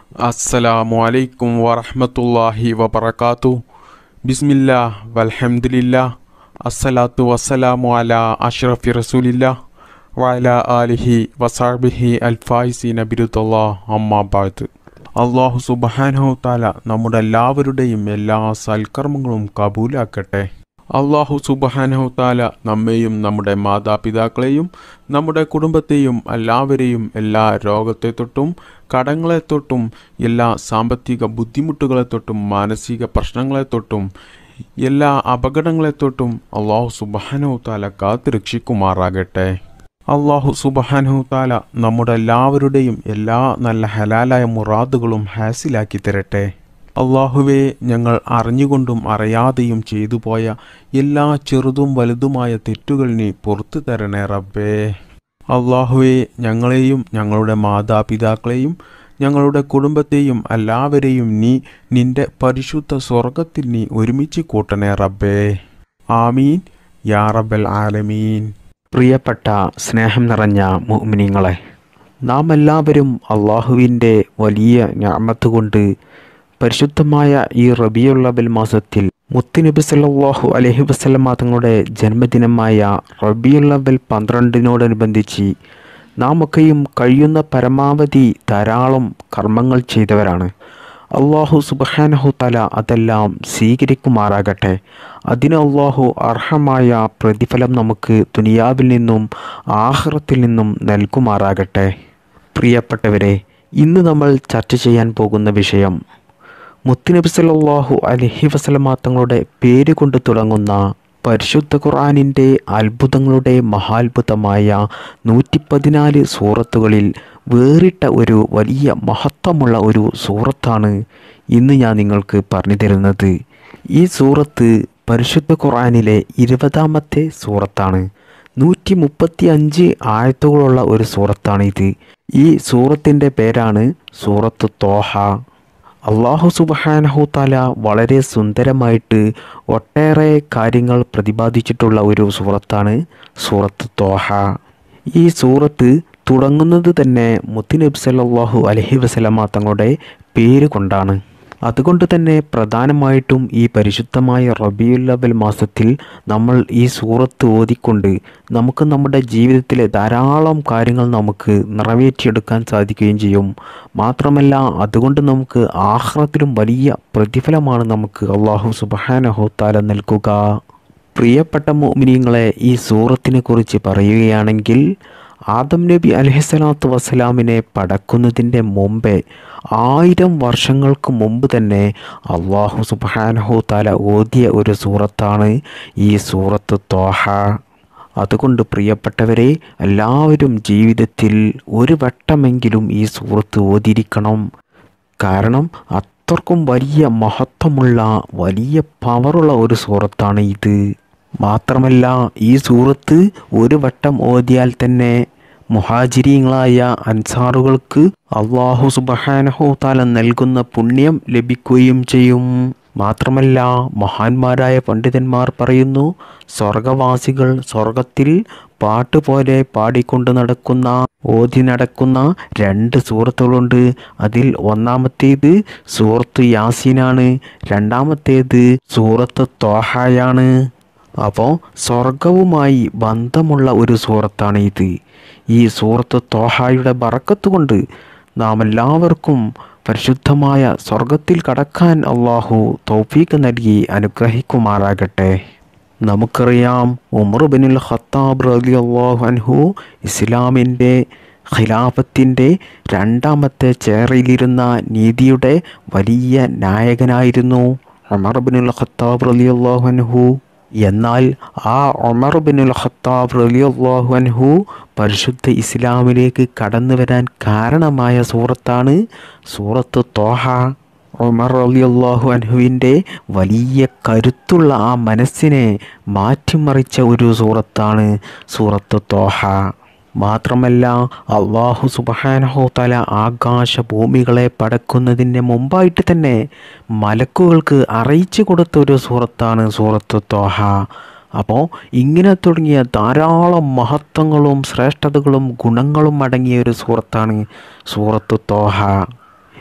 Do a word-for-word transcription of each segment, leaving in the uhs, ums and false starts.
അസ്സലാമു അലൈക്കും വറഹ്മത്തുള്ളാഹി വബറകാതുഹു. ബിസ്മില്ലാ വൽഹംദുലില്ലാ അസ്സലാത്തു വസ്സലാമു അലാ അഷ്റഫി റസൂലില്ലാ വഅലാ ആലിഹി വസഹ്ബിഹി അൽഫായിസീന ബിറുദല്ലാഹ് അമ്മാ ബഅദ്. അല്ലാഹു സുബ്ഹാനഹു തആല നമ്മുടെ എല്ലാവരുടെയും എല്ലാ സൽക്കർമ്മങ്ങളും കബൂലാക്കട്ടെ. അല്ലാഹു സുബ്ഹാനഹു തആല നമ്മെയും നമ്മുടെ മാതാപിതാക്കളെയും നമ്മുടെ കുടുംബത്തെയും എല്ലാവരെയും എല്ലാ രോഗത്തെ തൊട്ടും കടങ്ങളെ തൊട്ടും എല്ലാ സാമ്പത്തിക ബുദ്ധിമുട്ടുകളെ തൊട്ടും മാനസിക പ്രശ്നങ്ങളെ തൊട്ടും എല്ലാ അപകടങ്ങളെ തൊട്ടും അല്ലാഹു സുബ്ഹാനഹു തആല കാത്ത് രക്ഷിക്കുമാറാകട്ടെ. അല്ലാഹു സുബ്ഹാനഹു തആല നമ്മുടെ എല്ലാവരുടെയും എല്ലാ നല്ല ഹലാലായ മുറാദുകളും ഹാസിലാക്കി തരട്ടെ. അള്ളാഹുവേ, ഞങ്ങൾ അറിഞ്ഞുകൊണ്ടും അറിയാതെയും ചെയ്തു പോയ എല്ലാ ചെറുതും വലുതുമായ തെറ്റുകൾ നീ പുറത്തു തരണേ റബ്ബേ. അള്ളാഹുവേ, ഞങ്ങളെയും ഞങ്ങളുടെ മാതാപിതാക്കളെയും ഞങ്ങളുടെ കുടുംബത്തെയും എല്ലാവരെയും നീ നിന്റെ പരിശുദ്ധ സ്വർഗത്തിൽ നീ ഒരുമിച്ച് കൂട്ടണേ റബ്ബേ. ആമീൻ യാ റബ്ബൽ ആലമീൻ. പ്രിയപ്പെട്ട സ്നേഹം നിറഞ്ഞ മുഅ്മിനീങ്ങളെ, നാം എല്ലാവരും അള്ളാഹുവിൻ്റെ വലിയ നിഅമത്ത് കൊണ്ട് പരിശുദ്ധമായ ഈ റബീഉൽ അവ്വൽ മാസത്തിൽ മുത്തുനബി സല്ലല്ലാഹു അലൈഹി വസല്ലമ തങ്ങളുടെ ജന്മദിനമായ റബീഉൽ അവ്വൽ പന്ത്രണ്ടിനോടനുബന്ധിച്ച് നാം ഒക്കെയും കഴിയുന്ന പരമാവധി ധാരാളം കർമ്മങ്ങൾ ചെയ്തവരാണ്. അള്ളാഹു സുബ്ഹാനഹു തആല അതെല്ലാം സ്വീകരിക്കുമാറാകട്ടെ. അതിന് അള്ളാഹു അർഹമായ പ്രതിഫലം നമുക്ക് ദുനിയാവിൽ നിന്നും ആഖിറത്തിൽ നിന്നും നൽകുമാറാകട്ടെ. പ്രിയപ്പെട്ടവരെ, ഇന്ന് നമ്മൾ ചർച്ച ചെയ്യാൻ പോകുന്ന വിഷയം മുത്തുനബി സല്ലല്ലാഹു അലൈഹി വസല്ലമ തങ്ങളുടെ പേര് കൊണ്ട് തുടങ്ങുന്ന പരിശുദ്ധ ഖുർആനിൻ്റെ അത്ഭുതങ്ങളുടെ മഹാത്ഭുതമായ നൂറ്റി പതിനാല് സൂറത്തുകളിൽ വേറിട്ട ഒരു വലിയ മഹത്വമുള്ള ഒരു സൂറത്താണ് ഇന്ന് ഞാൻ നിങ്ങൾക്ക് പറഞ്ഞു തരുന്നത്. ഈ സൂറത്ത് പരിശുദ്ധ ഖുർആനിലെ ഇരുപതാമത്തെ സൂറത്താണ്. നൂറ്റി മുപ്പത്തി അഞ്ച് ആയത്തുകളുള്ള ഒരു സൂറത്താണ് ഇത്. ഈ സൂറത്തിൻ്റെ പേരാണ് സൂറത്ത് ത്വാഹ. അള്ളാഹു സുബ്ഹാനഹു തആല വളരെ സുന്ദരമായിട്ട് ഒട്ടേറെ കാര്യങ്ങൾ പ്രതിപാദിച്ചിട്ടുള്ള ഒരു സൂറത്താണ് സൂറത്ത് ത്വാഹ. ഈ സൂറത്ത് തുടങ്ങുന്നത് തന്നെ മുത്തുനബി സല്ലല്ലാഹു അലൈഹി വസല്ലമ തങ്ങളുടെ പേര് കൊണ്ടാണ്. അതുകൊണ്ട് തന്നെ പ്രധാനമായിട്ടും ഈ പരിശുദ്ധമായ റബീഉൽ അവ്വൽ മാസത്തിൽ നമ്മൾ ഈ സൂറത്ത് ഓതിക്കൊണ്ട് നമുക്ക് നമ്മുടെ ജീവിതത്തിലെ ധാരാളം കാര്യങ്ങൾ നമുക്ക് നിറവേറ്റിയെടുക്കാൻ സാധിക്കുകയും ചെയ്യും. മാത്രമല്ല, അതുകൊണ്ട് നമുക്ക് ആഖിറത്തിലും വലിയ പ്രതിഫലമാണ് നമുക്ക് അല്ലാഹു സുബ്ഹാനഹു തആല നൽകുക. പ്രിയപ്പെട്ട മുഅ്മിനീങ്ങളെ, ഈ സൂറത്തിനെ കുറിച്ച് പറയുകയാണെങ്കിൽ ആദം നബി അലൈഹിസ്സലാത്തു വസ്സലാമിനെ പടക്കുന്നതിൻ്റെ മുമ്പേ ആയിരം വർഷങ്ങൾക്ക് മുമ്പ് തന്നെ അള്ളാഹു സുബ്ഹാനഹു തആല ഓതിയ ഒരു സൂറത്താണ് ഈ സൂറത്ത് ത്വാഹ. അതുകൊണ്ട് പ്രിയപ്പെട്ടവരെ, എല്ലാവരും ജീവിതത്തിൽ ഒരു വട്ടമെങ്കിലും ഈ സൂറത്ത് ഓതിയിരിക്കണം. കാരണം അത്രക്കും വലിയ മഹത്വമുള്ള വലിയ പവറുള്ള ഒരു സൂറത്താണ് ഇത്. മാത്രമല്ല, ഈ സൂറത്ത് ഒരു വട്ടം ഓതിയാൽ തന്നെ മുഹാജിരീങ്ങളായ അൻസാറുകൾക്ക് അള്ളാഹു സുബ്ഹാനഹു തആല നൽകുന്ന പുണ്യം ലഭിക്കുകയും ചെയ്യും. മാത്രമല്ല, മഹാന്മാരായ പണ്ഡിതന്മാർ പറയുന്നു, സ്വർഗവാസികൾ സ്വർഗത്തിൽ പാട്ടുപോലെ പാടിക്കൊണ്ട് നടക്കുന്ന ഓതി നടക്കുന്ന രണ്ട് സൂറത്തുകളുണ്ട്. അതിൽ ഒന്നാമത്തേത് സൂറത്ത് യാസീനാണ്, രണ്ടാമത്തേത് സൂറത്ത് ത്വാഹയാണ്. അപ്പോൾ സ്വർഗവുമായി ബന്ധമുള്ള ഒരു സൂറത്താണ് ഇത്. ഈ സൂറത്ത് ത്വാഹയുടെ ബറക്കത്ത് കൊണ്ട് നാം എല്ലാവർക്കും പരിശുദ്ധമായ സ്വർഗത്തിൽ കടക്കാൻ അള്ളാഹു തൗഫീഖ് നൽകി അനുഗ്രഹിക്കുമാറാകട്ടെ. നമുക്കറിയാം, ഉമർ ഇബ്നുൽ ഖത്താബ് റളിയല്ലാഹു അൻഹു ഇസ്ലാമിൻ്റെ ഖിലാഫത്തിൻ്റെ രണ്ടാമത്തെ ചെയറിലിരുന്ന നീതിയുടെ വലിയ നായകനായിരുന്നു ഉമർ ഇബ്നുൽ ഖത്താബ് റളിയല്ലാഹു അൻഹു. എന്നാൽ ആ ഉമർ ഇബ്നുൽ ഖത്താബ് റളിയല്ലാഹു അൻഹു പരിശുദ്ധ ഇസ്ലാമിലേക്ക് കടന്നു വരാൻ കാരണമായ സൂറത്താണ് സൂറത്ത് ത്വാഹ. ഉമർ റളിയല്ലാഹു അൻഹുവിൻ്റെ വലിയ കരുത്തുള്ള ആ മനസ്സിനെ മാറ്റിമറിച്ച ഒരു സൂറത്താണ് സൂറത്ത് ത്വാഹ. മാത്രമല്ല, അള്ളാഹു സുബ്ഹാനഹു തആല ആകാശഭൂമികളെ പടക്കുന്നതിന് മുമ്പായിട്ട് തന്നെ മലക്കുകൾക്ക് അറിയിച്ചു കൊടുത്ത ഒരു സൂറത്താണ് സൂറത്ത് ത്വാഹ. അപ്പോൾ ഇങ്ങനെ തുടങ്ങിയ ധാരാളം മഹത്വങ്ങളും ശ്രേഷ്ഠതകളും ഗുണങ്ങളും അടങ്ങിയ ഒരു സൂറത്താണ് സൂറത്ത് ത്വാഹ.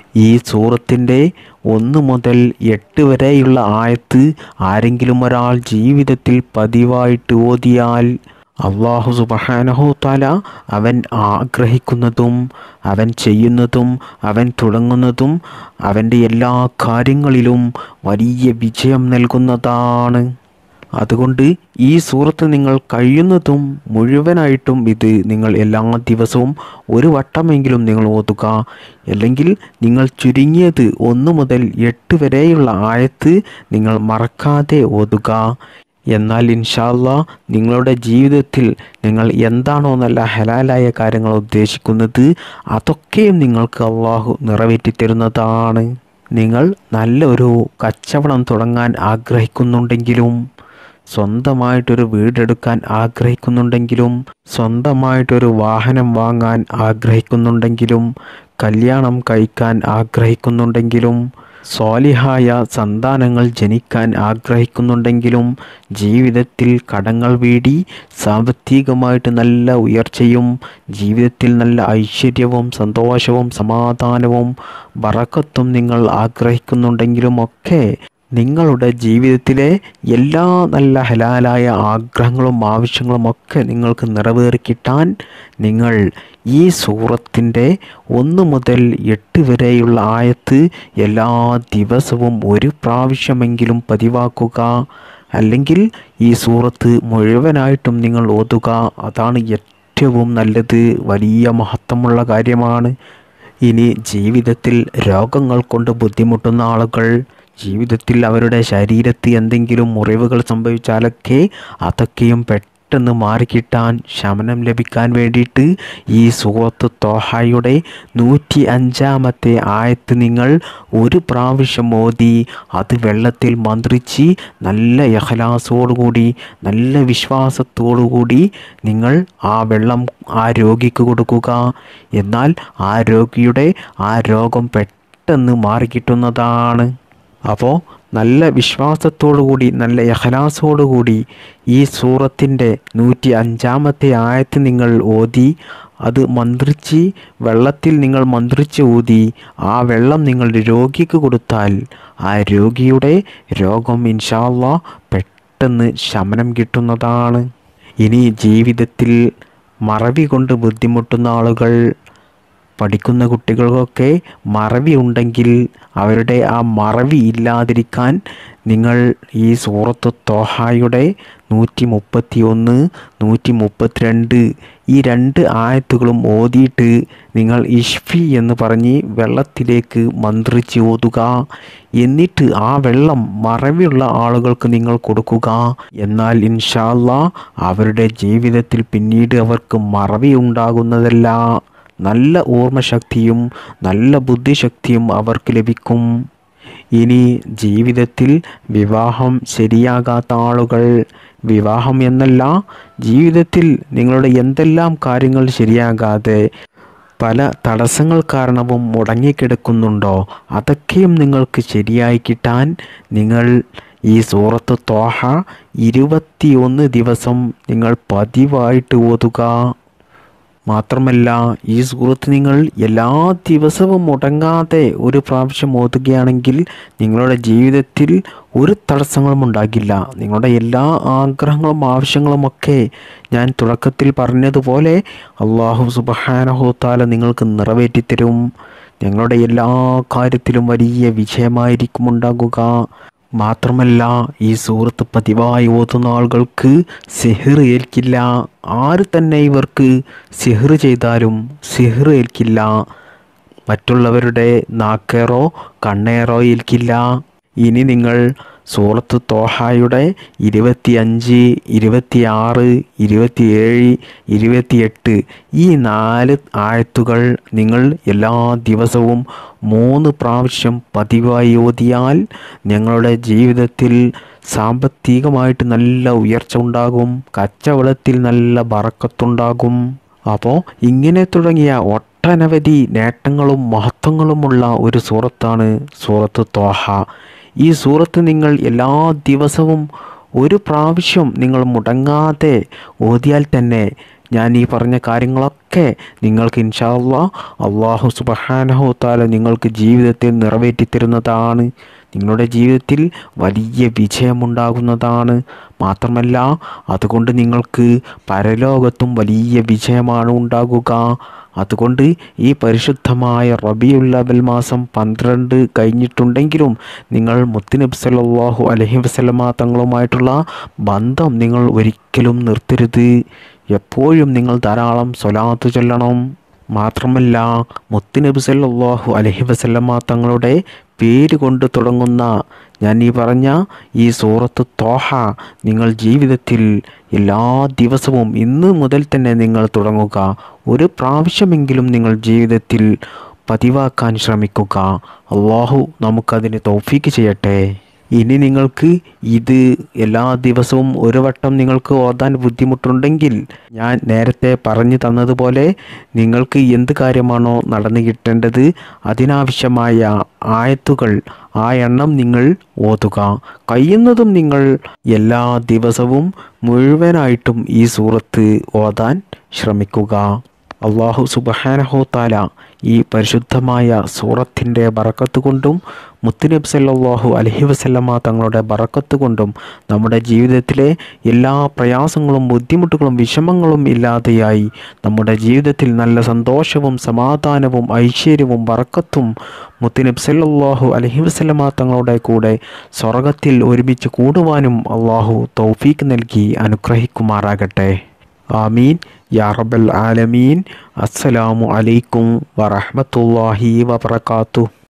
ഈ സൂറത്തിൻ്റെ ഒന്ന് മുതൽ എട്ട് വരെയുള്ള ആയത്ത് ആരെങ്കിലും ഒരാൾ ജീവിതത്തിൽ പതിവായിട്ട് ഓതിയാൽ അല്ലാഹു സുബ്ഹാനഹു തആല അവൻ ആഗ്രഹിക്കുന്നതും അവൻ ചെയ്യുന്നതും അവൻ തുടങ്ങുന്നതും അവൻ്റെ എല്ലാ കാര്യങ്ങളിലും വലിയ വിജയം നൽകുന്നതാണ്. അതുകൊണ്ട് ഈ സൂറത്ത് നിങ്ങൾ കഴിയുന്നതും മുഴുവനായിട്ടും ഇത് നിങ്ങൾ എല്ലാ ദിവസവും ഒരു വട്ടമെങ്കിലും നിങ്ങൾ ഓതുക. അല്ലെങ്കിൽ നിങ്ങൾ ചുരുങ്ങിയത് ഒന്ന് മുതൽ എട്ട് വരെയുള്ള ആയത്ത് നിങ്ങൾ മറക്കാതെ ഓതുക. എന്നാൽ ഇൻഷാ അല്ലാഹ് നിങ്ങളുടെ ജീവിതത്തിൽ നിങ്ങൾ എന്താണോ നല്ല ഹലാലായ കാര്യങ്ങൾ ഉദ്ദേശിക്കുന്നത് അതൊക്കെയും നിങ്ങൾക്ക് അല്ലാഹു നിറവേറ്റി തരുന്നതാണ്. നിങ്ങൾ നല്ലൊരു കച്ചവടം തുടങ്ങാൻ ആഗ്രഹിക്കുന്നുണ്ടെങ്കിലും, സ്വന്തമായിട്ടൊരു വീടെടുക്കാൻ ആഗ്രഹിക്കുന്നുണ്ടെങ്കിലും, സ്വന്തമായിട്ടൊരു വാഹനം വാങ്ങാൻ ആഗ്രഹിക്കുന്നുണ്ടെങ്കിലും, കല്യാണം കഴിക്കാൻ ആഗ്രഹിക്കുന്നുണ്ടെങ്കിലും, സ്വാലിഹായ സന്താനങ്ങൾ ജനിക്കാൻ ആഗ്രഹിക്കുന്നുണ്ടെങ്കിലും, ജീവിതത്തിൽ കടങ്ങൾ വീടി സാമ്പത്തികമായിട്ട് നല്ല ഉയർച്ചയും ജീവിതത്തിൽ നല്ല ഐശ്വര്യവും സന്തോഷവും സമാധാനവും ബറക്കത്തും നിങ്ങൾ ആഗ്രഹിക്കുന്നുണ്ടെങ്കിലുമൊക്കെ നിങ്ങളുടെ ജീവിതത്തിലെ എല്ലാ നല്ല ഹലാലായ ആഗ്രഹങ്ങളും ആവശ്യങ്ങളും ഒക്കെ നിങ്ങൾക്ക് നിറവേറിക്കിട്ടാൻ നിങ്ങൾ ഈ സൂറത്തിൻ്റെ ഒന്ന് മുതൽ എട്ട് വരെയുള്ള ആയത്ത് എല്ലാ ദിവസവും ഒരു പ്രാവശ്യമെങ്കിലും പതിവാക്കുക. അല്ലെങ്കിൽ ഈ സൂറത്ത് മുഴുവനായിട്ടും നിങ്ങൾ ഓതുക. അതാണ് ഏറ്റവും നല്ലത്. വലിയ മഹത്വമുള്ള കാര്യമാണ്. ഇനി ജീവിതത്തിൽ രോഗങ്ങൾ കൊണ്ട് ബുദ്ധിമുട്ടുന്ന ആളുകൾ, ജീവിതത്തിൽ അവരുടെ ശരീരത്തിൽ എന്തെങ്കിലും മുറിവുകൾ സംഭവിച്ചാലൊക്കെ അതൊക്കെയും പെട്ടെന്ന് മാറിക്കിട്ടാൻ ശമനം ലഭിക്കാൻ വേണ്ടിയിട്ട് ഈ സൂറത്ത് ത്വാഹയുടെ നൂറ്റി അഞ്ചാമത്തെ ആയത്ത് നിങ്ങൾ ഒരു പ്രാവശ്യം ഓതി അത് വെള്ളത്തിൽ മന്ത്രിച്ച് നല്ല ഇഖ്ലാസോടുകൂടി നല്ല വിശ്വാസത്തോടുകൂടി നിങ്ങൾ ആ വെള്ളം ആ രോഗിക്ക് കൊടുക്കുക. എന്നാൽ ആ രോഗിയുടെ ആ രോഗം പെട്ടെന്ന് മാറിക്കിട്ടുന്നതാണ്. അപ്പോൾ നല്ല വിശ്വാസത്തോടുകൂടി നല്ല ഇഖ്ലാസോടുകൂടി ഈ സൂറത്തിൻ്റെ നൂറ്റി അഞ്ചാമത്തെ ആയത്ത് നിങ്ങൾ ഓതി അത് മന്ത്രിച്ച് വെള്ളത്തിൽ നിങ്ങൾ മന്ത്രിച്ച് ഊതി ആ വെള്ളം നിങ്ങൾ രോഗിക്ക് കൊടുത്താൽ ആ രോഗിയുടെ രോഗം ഇൻഷാ അല്ലാഹ് പെട്ടെന്ന് ശമനം കിട്ടുന്നതാണ്. ഇനി ജീവിതത്തിൽ മറവി കൊണ്ട് ബുദ്ധിമുട്ടുന്ന ആളുകൾ, പഠിക്കുന്ന കുട്ടികൾക്കൊക്കെ മറവി ഉണ്ടെങ്കിൽ അവരുടെ ആ മറവി ഇല്ലാതിരിക്കാൻ നിങ്ങൾ ഈ സൂറത്ത് ത്വാഹയുടെ നൂറ്റി മുപ്പത്തി ഒന്ന് നൂറ്റി മുപ്പത്തിരണ്ട് ഈ രണ്ട് ആയത്തുകളും ഓതിയിട്ട് നിങ്ങൾ ഇഷ്ഫി എന്ന് പറഞ്ഞ് വെള്ളത്തിലേക്ക് മന്ത്രിച്ച് ഓതുക. എന്നിട്ട് ആ വെള്ളം മറവിയുള്ള ആളുകൾക്ക് നിങ്ങൾ കൊടുക്കുക. എന്നാൽ ഇൻഷാ അല്ലാഹ് അവരുടെ ജീവിതത്തിൽ പിന്നീട് അവർക്ക് മറവി ഉണ്ടാകുന്നതല്ല, നല്ല ഓർമ്മശക്തിയും നല്ല ബുദ്ധിശക്തിയും അവർക്ക് ലഭിക്കും. ഇനി ജീവിതത്തിൽ വിവാഹം ശരിയാകാത്ത ആളുകൾ, വിവാഹം എന്നല്ല ജീവിതത്തിൽ നിങ്ങളുടെ എന്തെല്ലാം കാര്യങ്ങൾ ശരിയാകാതെ പല തടസ്സങ്ങൾ കാരണവും മുടങ്ങിക്കിടക്കുന്നുണ്ടോ അതൊക്കെയും നിങ്ങൾക്ക് ശരിയായി കിട്ടാൻ നിങ്ങൾ ഈ സൂറത്ത് ത്വാഹ ഇരുപത്തിയൊന്ന് ദിവസം നിങ്ങൾ പതിവായിട്ട് ഓതുക. മാത്രമല്ല ഈ സൂറത്ത് നിങ്ങൾ എല്ലാ ദിവസവും മുടങ്ങാതെ ഒരു പ്രാവശ്യം ഓതുകയാണെങ്കിൽ നിങ്ങളുടെ ജീവിതത്തിൽ ഒരു തടസ്സങ്ങളും ഉണ്ടാകില്ല. നിങ്ങളുടെ എല്ലാ ആഗ്രഹങ്ങളും ആവശ്യങ്ങളുമൊക്കെ ഞാൻ തുടക്കത്തിൽ പറഞ്ഞതുപോലെ അല്ലാഹു സുബ്ഹാനഹു തആല നിങ്ങൾക്ക് നിറവേറ്റിത്തരും. നിങ്ങളുടെ എല്ലാ കാര്യത്തിലും വലിയ വിജയമായിരിക്കും ഉണ്ടാകുക. മാത്രമല്ല ഈ സൂറത്ത് പതിവായി ഓതുന്ന ആളുകൾക്ക് സിഹ്ർ ഏൽക്കില്ല. ആര് തന്നെ ഇവർക്ക് സിഹ്ർ ചെയ്താലും സിഹ്ർ ഏൽക്കില്ല. മറ്റുള്ളവരുടെ നാക്കേറോ കണ്ണേറോ ഏൽക്കില്ല. ഇനി നിങ്ങൾ സൂറത്ത് ത്വാഹയുടെ ഇരുപത്തി അഞ്ച് ഇരുപത്തി ആറ് ഇരുപത്തിയേഴ് ഇരുപത്തിയെട്ട് ഈ നാല് ആയത്തുകൾ നിങ്ങൾ എല്ലാ ദിവസവും മൂന്ന് പ്രാവശ്യം പതിവായി ഓതിയാൽ ഞങ്ങളുടെ ജീവിതത്തിൽ സാമ്പത്തികമായിട്ട് നല്ല ഉയർച്ച ഉണ്ടാകും, കച്ചവടത്തിൽ നല്ല ബറക്കത്തുണ്ടാകും. അപ്പോൾ ഇങ്ങനെ തുടങ്ങിയ ഒട്ടനവധി നേട്ടങ്ങളും മഹത്വങ്ങളുമുള്ള ഒരു സൂറത്താണ് സൂറത്ത് ത്വാഹ. ഈ സൂറത്ത് നിങ്ങൾ എല്ലാ ദിവസവും ഒരു പ്രാവശ്യം നിങ്ങൾ മുടങ്ങാതെ ഓതിയാൽ തന്നെ ഞാൻ ഈ പറഞ്ഞ കാര്യങ്ങളൊക്കെ ഒക്കെ നിങ്ങൾക്ക് ഇൻഷാ അല്ലാഹ് അല്ലാഹു സുബ്ഹാനഹു തആല നിങ്ങൾക്ക് ജീവിതത്തിൽ നിറവേറ്റി തരുന്നതാണ്. നിങ്ങളുടെ ജീവിതത്തിൽ വലിയ വിജയമുണ്ടാകുന്നതാണ്. മാത്രമല്ല അതുകൊണ്ട് നിങ്ങൾക്ക് പരലോകത്തും വലിയ വിജയമാണ് ഉണ്ടാകുക. അതുകൊണ്ട് ഈ പരിശുദ്ധമായ റബീഉൽ അവ്വൽ മാസം പന്ത്രണ്ട് കഴിഞ്ഞിട്ടുണ്ടെങ്കിലും നിങ്ങൾ മുത്തുനബി സല്ലല്ലാഹു അലൈഹി വസല്ലമ തങ്ങളുമായിട്ടുള്ള ബന്ധം നിങ്ങൾ ഒരിക്കലും നിർത്തരുത്. എപ്പോഴും നിങ്ങൾ ധാരാളം സ്വലാത്ത് ചൊല്ലണം. മാത്രമല്ല മുത്തുനബി സല്ലല്ലാഹു അലൈഹി വസല്ലമ തങ്ങളുടെ പേര് കൊണ്ട് തുടങ്ങുന്ന ഞാൻ ഈ പറഞ്ഞ ഈ സൂറത്ത് ത്വാഹ നിങ്ങൾ ജീവിതത്തിൽ എല്ലാ ദിവസവും ഇന്ന് മുതൽ തന്നെ നിങ്ങൾ തുടങ്ങുക. ഒരു പ്രാവശ്യമെങ്കിലും നിങ്ങൾ ജീവിതത്തിൽ പതിവാക്കാൻ ശ്രമിക്കുക. അല്ലാഹു നമുക്കതിന് തൗഫീക്ക് ചെയ്യട്ടെ. ഇനി നിങ്ങൾക്ക് ഇത് എല്ലാ ദിവസവും ഒരു വട്ടം നിങ്ങൾക്ക് ഓതാൻ ബുദ്ധിമുട്ടുണ്ടെങ്കിൽ ഞാൻ നേരത്തെ പറഞ്ഞു തന്നതുപോലെ നിങ്ങൾക്ക് എന്ത് കാര്യമാണോ നടന്നു കിട്ടേണ്ടത് അതിനാവശ്യമായ ആയത്തുകൾ ആ എണ്ണം നിങ്ങൾ ഓതുക. കഴിയുന്നതും നിങ്ങൾ എല്ലാ ദിവസവും മുഴുവനായിട്ടും ഈ സൂറത്ത് ഓതാൻ ശ്രമിക്കുക. അല്ലാഹു സുബ്ഹാനഹു തആല ഈ പരിശുദ്ധമായ സൂറത്തിൻ്റെ ബറക്കത്ത് കൊണ്ടും മുത്തുനബി സല്ലല്ലാഹു അലൈഹി വസല്ലമ തങ്ങളുടെ ബറക്കത്ത് കൊണ്ടും നമ്മുടെ ജീവിതത്തിലെ എല്ലാ പ്രയാസങ്ങളും ബുദ്ധിമുട്ടുകളും വിഷമങ്ങളും ഇല്ലാതെയായി നമ്മുടെ ജീവിതത്തിൽ നല്ല സന്തോഷവും സമാധാനവും ഐശ്വര്യവും ബറക്കത്തും മുത്തുനബി സല്ലല്ലാഹു അലൈഹി വസല്ലമ തങ്ങളുടെ കൂടെ സ്വർഗത്തിൽ ഒരുമിച്ച് കൂടുവാനും അല്ലാഹു തൗഫീക്ക് നൽകി അനുഗ്രഹിക്കുമാറാകട്ടെ. ആമീൻ യാ റബ്ബൽ ആലമീൻ. അസ്സലാമു അലൈക്കും വറഹ്മത്തുള്ളാഹി വബറകാതുഹു.